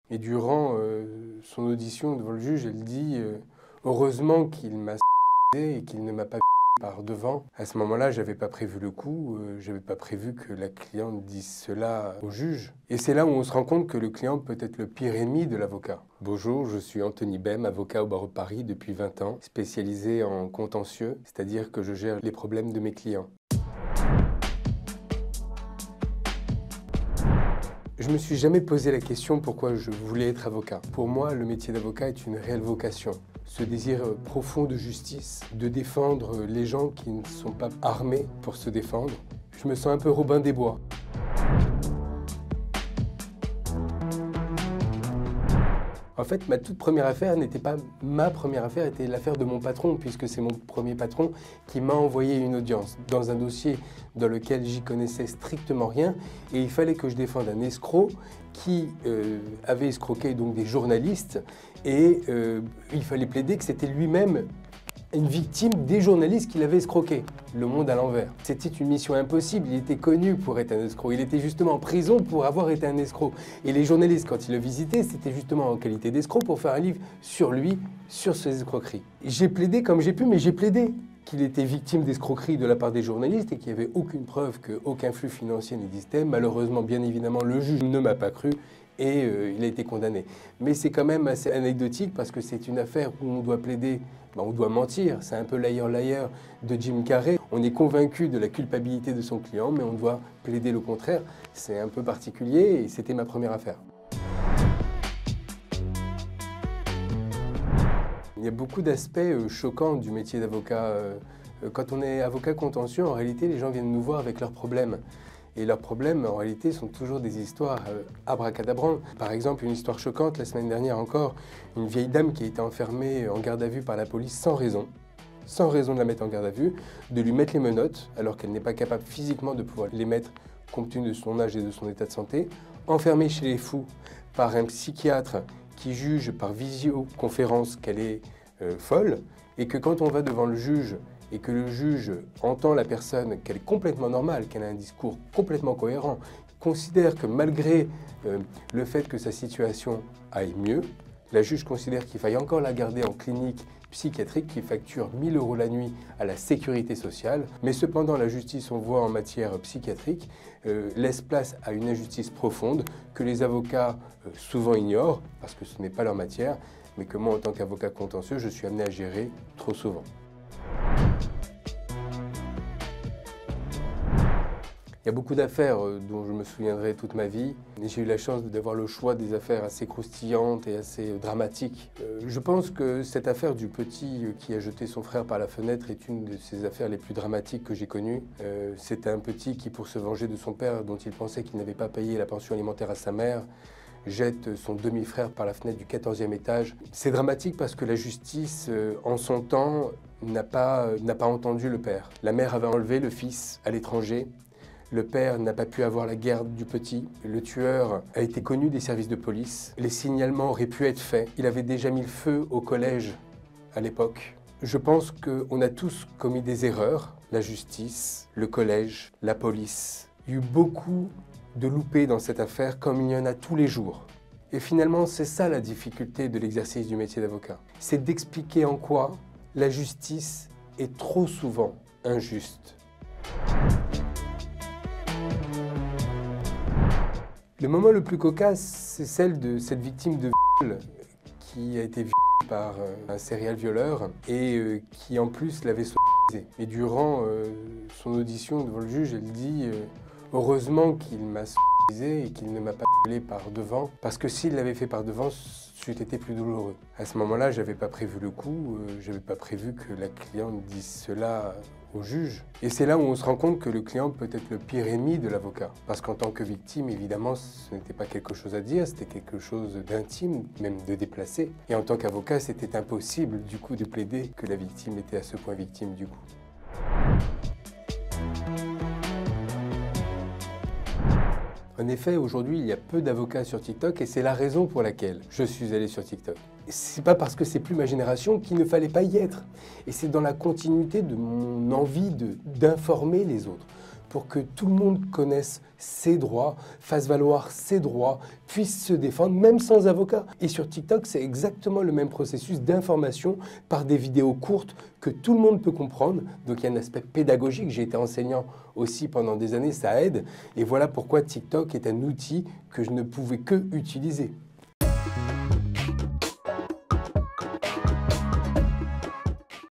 Et durant son audition devant le juge, elle dit heureusement qu'il m'a et qu'il ne m'a pas par devant. À ce moment-là, j'avais pas prévu le coup, j'avais pas prévu que la cliente dise cela au juge. Et c'est là où on se rend compte que le client peut être le pire ennemi de l'avocat. Bonjour, je suis Anthony Bem, avocat au barreau de Paris depuis 20 ans, spécialisé en contentieux, c'est-à-dire que je gère les problèmes de mes clients. Je me suis jamais posé la question pourquoi je voulais être avocat. Pour moi, le métier d'avocat est une réelle vocation. Ce désir profond de justice, de défendre les gens qui ne sont pas armés pour se défendre. Je me sens un peu Robin des Bois. En fait, ma toute première affaire n'était pas ma première affaire, était l'affaire de mon patron, puisque c'est mon premier patron qui m'a envoyé une audience dans un dossier dans lequel j'y connaissais strictement rien, et il fallait que je défende un escroc qui avait escroqué donc des journalistes, et il fallait plaider que c'était lui-même une victime des journalistes qui l'avaient escroqué. Le monde à l'envers. C'était une mission impossible, il était connu pour être un escroc. Il était justement en prison pour avoir été un escroc. Et les journalistes, quand ils le visitaient, c'était justement en qualité d'escroc pour faire un livre sur lui, sur ses escroqueries. J'ai plaidé comme j'ai pu, mais j'ai plaidé qu'il était victime d'escroquerie de la part des journalistes et qu'il n'y avait aucune preuve qu'aucun flux financier n'existait. Malheureusement, bien évidemment, le juge ne m'a pas cru. Et il a été condamné. Mais c'est quand même assez anecdotique parce que c'est une affaire où on doit plaider, on doit mentir. C'est un peu liar de Jim Carrey. On est convaincu de la culpabilité de son client, mais on doit plaider le contraire. C'est un peu particulier et c'était ma première affaire. Il y a beaucoup d'aspects choquants du métier d'avocat. Quand on est avocat contentieux, en réalité, les gens viennent nous voir avec leurs problèmes. Et leurs problèmes, en réalité, sont toujours des histoires abracadabrantes. Par exemple, une histoire choquante, la semaine dernière encore, une vieille dame qui a été enfermée en garde à vue par la police sans raison de la mettre en garde à vue, de lui mettre les menottes, alors qu'elle n'est pas capable physiquement de pouvoir les mettre compte tenu de son âge et de son état de santé, enfermée chez les fous par un psychiatre qui juge par visioconférence qu'elle est folle, et que quand on va devant le juge, et que le juge entend la personne qu'elle est complètement normale, qu'elle a un discours complètement cohérent, considère que malgré le fait que sa situation aille mieux, la juge considère qu'il faille encore la garder en clinique psychiatrique qui facture 1 000 € la nuit à la sécurité sociale. Mais cependant, la justice, on voit en matière psychiatrique, laisse place à une injustice profonde que les avocats souvent ignorent, parce que ce n'est pas leur matière, mais que moi, en tant qu'avocat contentieux, je suis amené à gérer trop souvent. Il y a beaucoup d'affaires dont je me souviendrai toute ma vie. J'ai eu la chance d'avoir le choix des affaires assez croustillantes et assez dramatiques. Je pense que cette affaire du petit qui a jeté son frère par la fenêtre est une de ces affaires les plus dramatiques que j'ai connues. C'était un petit qui, pour se venger de son père, dont il pensait qu'il n'avait pas payé la pension alimentaire à sa mère, jette son demi-frère par la fenêtre du 14e étage. C'est dramatique parce que la justice, en son temps, n'a pas entendu le père. La mère avait enlevé le fils à l'étranger. Le père n'a pas pu avoir la garde du petit. Le tueur a été connu des services de police. Les signalements auraient pu être faits. Il avait déjà mis le feu au collège à l'époque. Je pense qu'on a tous commis des erreurs. La justice, le collège, la police. Il y a eu beaucoup de loupés dans cette affaire comme il y en a tous les jours. Et finalement, c'est ça la difficulté de l'exercice du métier d'avocat. C'est d'expliquer en quoi la justice est trop souvent injuste. Le moment le plus cocasse, c'est celle de cette victime de viol qui a été violée par un serial violeur et qui en plus l'avait sodomisé. Et durant son audition devant le juge, elle dit heureusement qu'il m'a sodomisé et qu'il ne m'a pas violé par devant, parce que s'il l'avait fait par devant, c'eût été plus douloureux. À ce moment-là, j'avais pas prévu le coup, j'avais pas prévu que la cliente dise cela au juge. Et c'est là où on se rend compte que le client peut être le pire ennemi de l'avocat. Parce qu'en tant que victime, évidemment, ce n'était pas quelque chose à dire, c'était quelque chose d'intime, même de déplacé. Et en tant qu'avocat, c'était impossible, du coup, de plaider que la victime était à ce point victime, du coup. En effet, aujourd'hui, il y a peu d'avocats sur TikTok et c'est la raison pour laquelle je suis allé sur TikTok. C'est pas parce que c'est plus ma génération qu'il ne fallait pas y être. Et c'est dans la continuité de mon envie d'informer les autres. pour que tout le monde connaisse ses droits, fasse valoir ses droits, puisse se défendre, même sans avocat. Et sur TikTok, c'est exactement le même processus d'information par des vidéos courtes que tout le monde peut comprendre. Donc il y a un aspect pédagogique. J'ai été enseignant aussi pendant des années, ça aide. Et voilà pourquoi TikTok est un outil que je ne pouvais que utiliser.